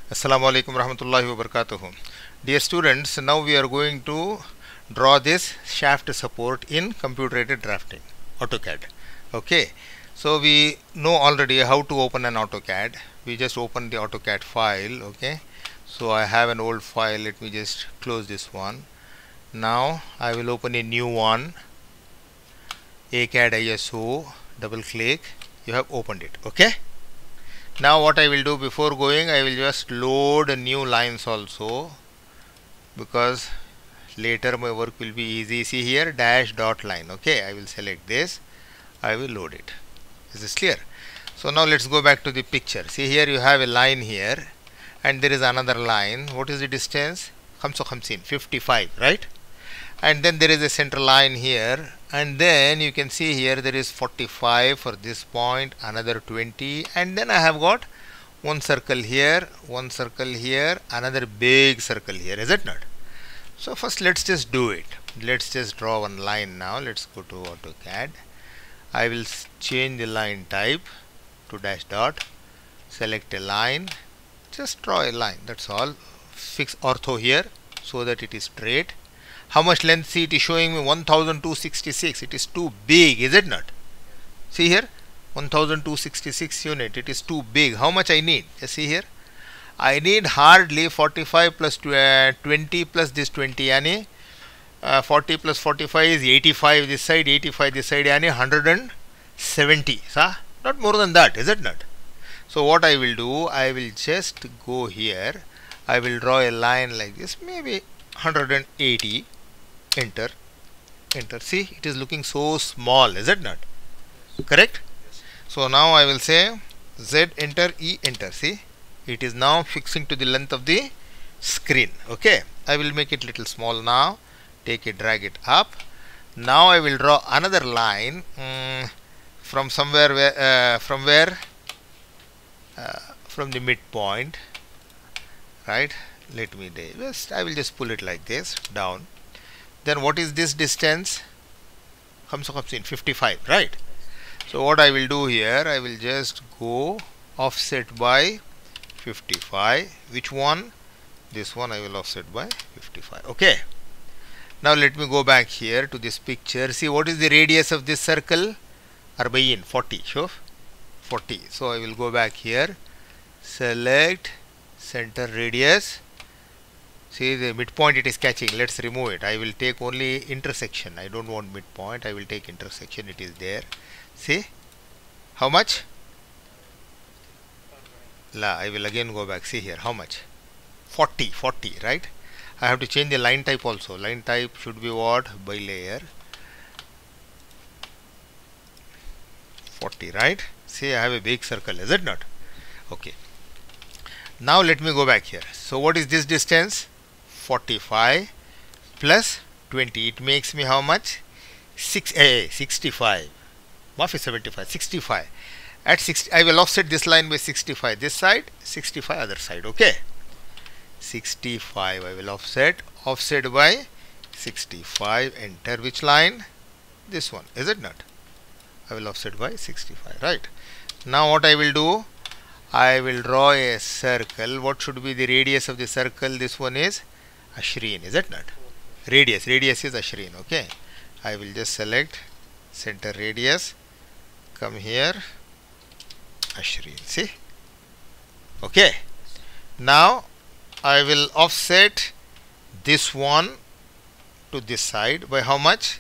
Assalamu alaikum rahmatullahi wa barakatuh. Dear students, now we are going to draw this shaft support in computer aided drafting, AutoCAD. Okay, so we know already how to open an AutoCAD. We just open the AutoCAD file. Okay, so I have an old file. Let me just close this one. Now I will open a new one, ACAD ISO. Double click. You have opened it. Okay. Now what I will do before going, I will just load new lines also, because later my work will be easy. See here, dash dot line. Okay, I will select this, I will load it. Is this clear? So now let's go back to the picture. See here, you have a line here and there is another line. What is the distance? 55, right? And then there is a center line here, and then you can see here there is 45 for this point, another 20, and then I have got one circle here, another big circle here, is it not? So first let's just do it. Let's just draw one line now. Let's go to AutoCAD. I will change the line type to dash dot, select a line, just draw a line, that's all. Fix ortho here so that it is straight. How much length? See, it is showing me 1266. It is too big, is it not? See here, 1266 unit. It is too big. How much I need? Just see here. I need hardly 45 plus 20 plus this 20. Yani 40 plus 45 is 85 this side, 85 this side. Yani 170. Sa? Not more than that, is it not? So what I will do, I will just go here. I will draw a line like this, maybe 180. Enter. See, it is looking so small, is it not? Correct? So now I will say Z, enter, E, enter. See, it is now fixing to the length of the screen. Okay, I will make it little small now. Take it, drag it up. Now I will draw another line from somewhere where, from the midpoint, right? Let me just, I will just pull it like this down. Then what is this distance? 55, right? So what I will do here, I will just go offset by 55. Which one? This one I will offset by 55. Okay. Now let me go back here to this picture. See, what is the radius of this circle? 40. Sure? 40. So I will go back here. Select center radius. See, the midpoint it is catching. Let's remove it. I will take only intersection. I don't want midpoint. I will take intersection. It is there. See, how much? I will again go back. See here, how much? 40, right? I have to change the line type also. Line type should be what? By layer. 40, right? See, I have a big circle, is it not? Okay. Now let me go back here. So what is this distance? 45 plus 20. It makes me how much? 65. Mafi 75. 65. At 60, I will offset this line by 65. This side, 65 other side. Okay. 65. I will offset by 65. Enter which line? This one. Is it not? I will offset by 65. Right. Now what I will do? I will draw a circle. What should be the radius of the circle? This one is Ashreen, is it not? Radius is Ashreen. Okay, I will just select center radius, come here, Ashreen. See? Okay, now I will offset this one to this side by how much?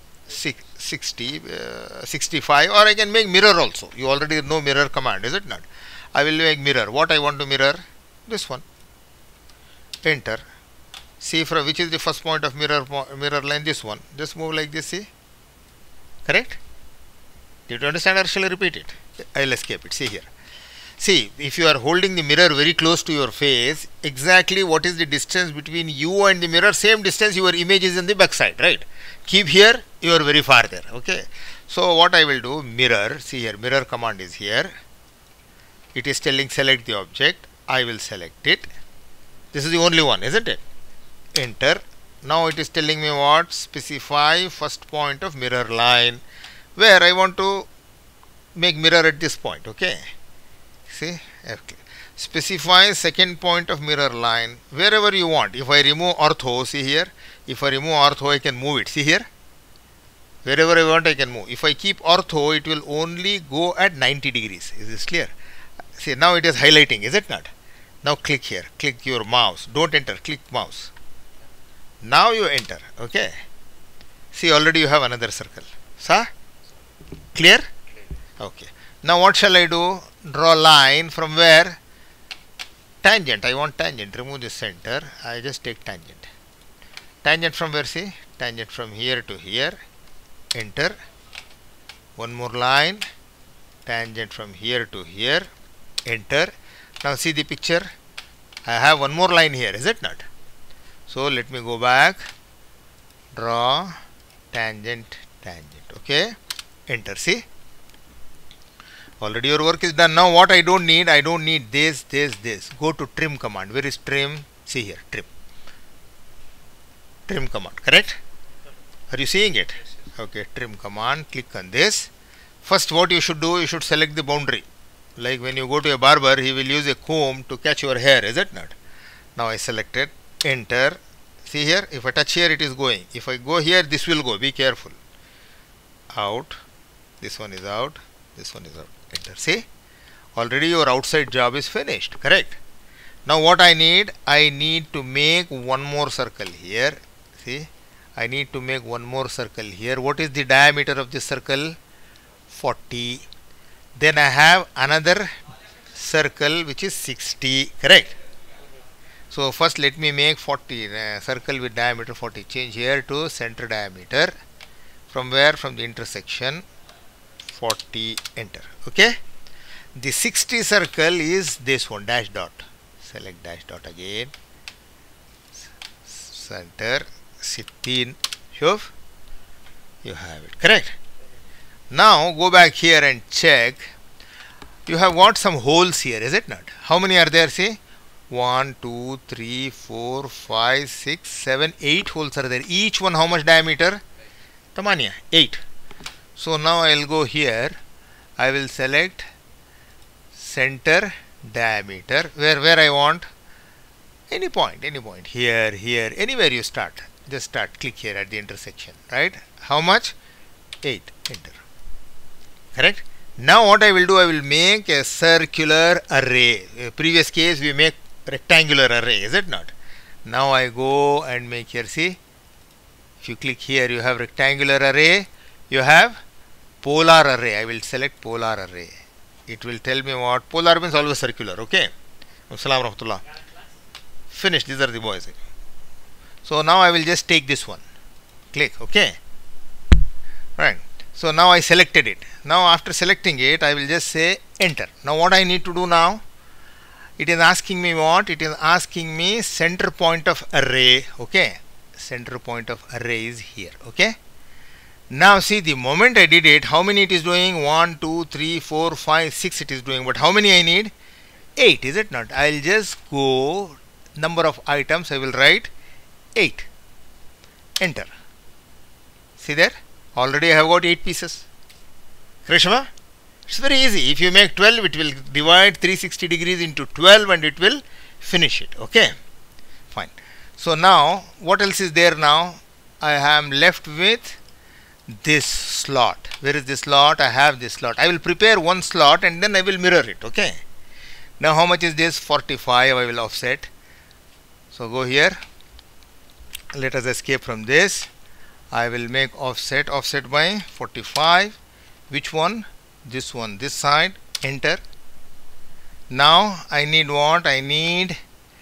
65, or I can make mirror also. You already know mirror command, is it not? I will make mirror. What I want to mirror? This one. Enter. See, from which is the first point of mirror line? This one. Just move like this. See, correct? Did you understand, or shall I repeat it? I will escape it. See here. See, if you are holding the mirror very close to your face, exactly what is the distance between you and the mirror? Same distance your image is in the back side, right? Keep here, you are very far there. Okay. So what I will do? Mirror. See here, mirror command is here. It is telling select the object. I will select it. This is the only one, isn't it? Enter. Now it is telling me what? Specify first point of mirror line, where I want to make mirror at this point. Okay. See, okay. specify second point of mirror line wherever you want. If I remove ortho, see here, if I remove ortho, I can move it, see here, wherever I want I can move. If I keep ortho, it will only go at 90 degrees. Is this clear? See, now it is highlighting, is it not? Now click here, click your mouse, don't enter, click mouse. Now you enter, okay. See, already you have another circle. Sir? Clear? Okay. Now what shall I do? Draw line from where? Tangent. I want tangent. Remove the center. I just take tangent. Tangent from where? See? Tangent from here to here. Enter. One more line. Tangent from here to here. Enter. Now see the picture. I have one more line here. Is it not? So let me go back. Draw. Tangent. Tangent. Okay. Enter. See? Already your work is done. Now what I don't need this. Go to trim command. Where is trim? See here, trim. Trim command, correct? Are you seeing it? Okay, trim command, click on this. First what you should do, you should select the boundary. Like when you go to a barber, he will use a comb to catch your hair, is it not? Now I selected, enter. See here, if I touch here, it is going. If I go here, this will go. Be careful. Out. This one is out. This one is out. Enter. See, already your outside job is finished, correct? Now what I need to make one more circle here. See, I need to make one more circle here. What is the diameter of this circle? 40. Then I have another circle which is 60, correct? So first let me make 40 circle with diameter 40. Change here to center diameter. From where? From the intersection. 40, enter. Okay, the 60 circle is this one, dash dot. Select dash dot again, center 16. Shuf, you have it, correct? Now go back here and check. You have got some holes here, is it not? How many are there? See, 1 2 3 4 5 6 7 8 holes are there. Each one how much diameter? Tamania, 8. So now I will go here, I will select center diameter, where I want, any point, here, anywhere you start, just start, click here at the intersection, right? How much? 8, enter, correct? Now what I will do, I will make a circular array. Previous case we make rectangular array, is it not? Now I go and make here, see, if you click here, you have rectangular array, you have polar array. I will select polar array. It will tell me what polar means, always circular. Okay. Assalamu rahmatullah. Finished. These are the boys. So now I will just take this one. Click. Okay. Right. So now I selected it. Now after selecting it, I will just say enter. Now what I need to do now? It is asking me what? It is asking me center point of array. Okay. Center point of array is here. Okay. Now see, the moment I did it, how many it is doing? 1 2 3 4 5 6 it is doing, but how many I need? 8, is it not? I will just go number of items, I will write 8, enter. See there, already I have got 8 pieces. Krishma, it's very easy. If you make 12, it will divide 360 degrees into 12 and it will finish it. Okay, fine. So now what else is there? Now I am left with this slot. Where is this slot? I have this slot. I will prepare one slot and then I will mirror it. Okay. Now how much is this? 45. I will offset. So go here. Let us escape from this. I will make offset by 45. Which one? This one. This side. Enter. Now I need what? I need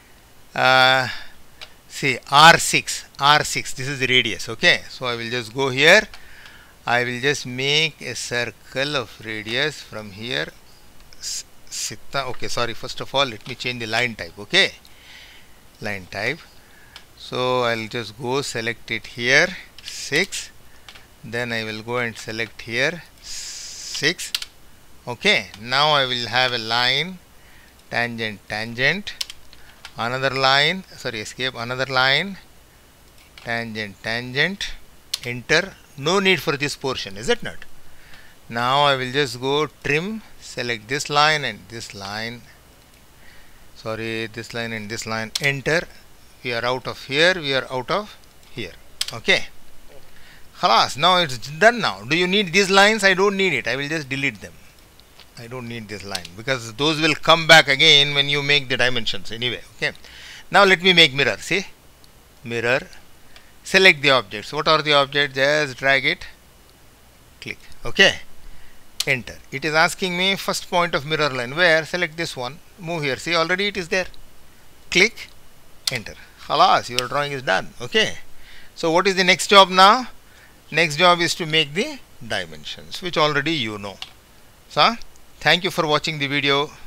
see R6. This is the radius. Okay. So I will just go here. I will just make a circle of radius from here. Okay, sorry, first of all let me change the line type. Okay, line type. So I'll just go select it here, 6. Then I will go and select here 6. Okay, now I will have a line, tangent, another line, sorry, escape, another line, tangent, enter. No need for this portion, is it not? Now I will just go trim, select this line and this line. sorry, this line and this line, enter. We are out of here, we are out of here. Okay, khalas, now it's done. Now do you need these lines? I don't need it, I will just delete them. I don't need this line because those will come back again when you make the dimensions anyway. Okay, now let me make mirror. See, mirror, select the objects. What are the objects? Just drag it, click. Okay, enter. It is asking me first point of mirror line. Where? Select this one, move here. See, already it is there. Click, enter. Halas, your drawing is done. Okay, so what is the next job now? Next job is to make the dimensions, which already you know. So thank you for watching the video.